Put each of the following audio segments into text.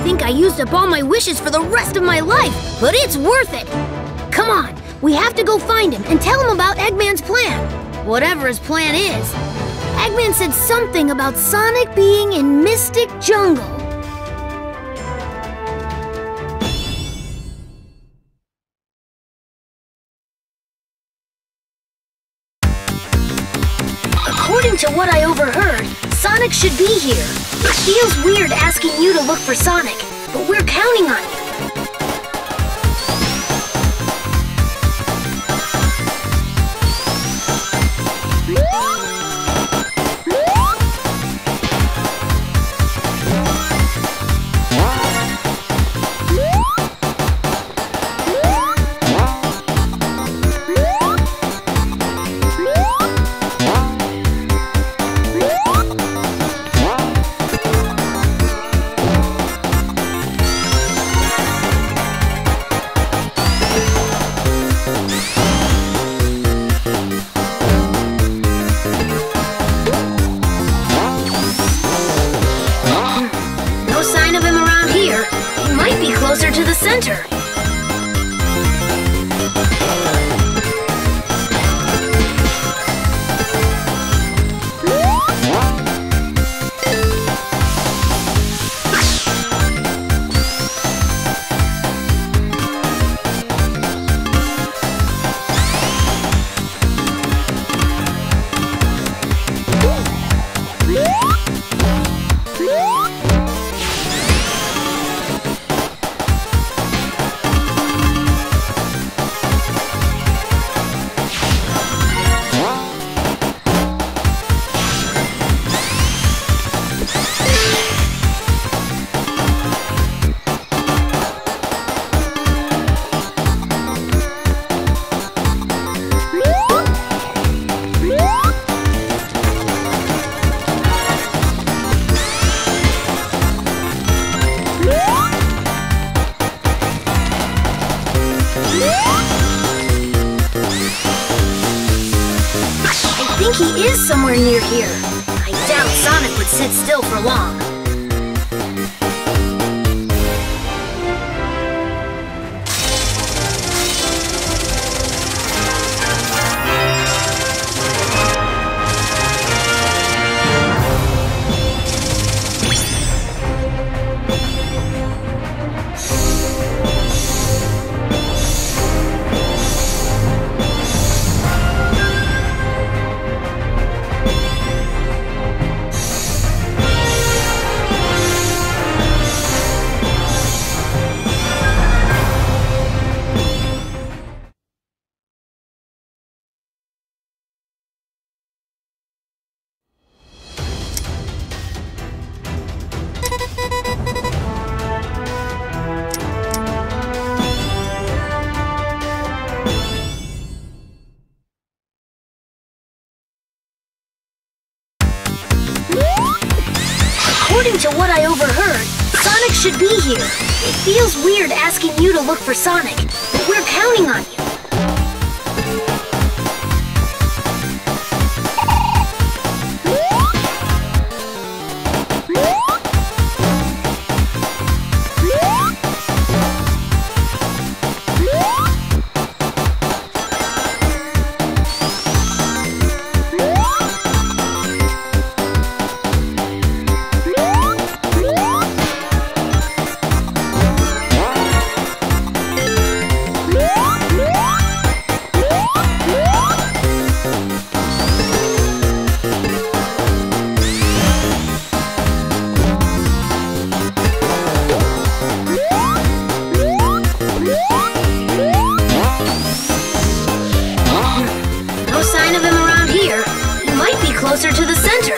think I used up all my wishes for the rest of my life, but it's worth it! Come on, we have to go find him and tell him about Eggman's plan. Whatever his plan is. Eggman said something about Sonic being in Mystic Jungle. According to what I overheard, Sonic should be here. It feels weird asking you to look for Sonic, but we're counting on you. Closer to the center. I think he is somewhere near here. I doubt Sonic would sit still for long. According to what I overheard, Sonic should be here. It feels weird asking you to look for Sonic, but we're counting on you. Closer to the center.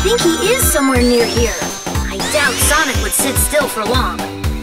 think he is somewhere near here. I doubt Sonic would sit still for long.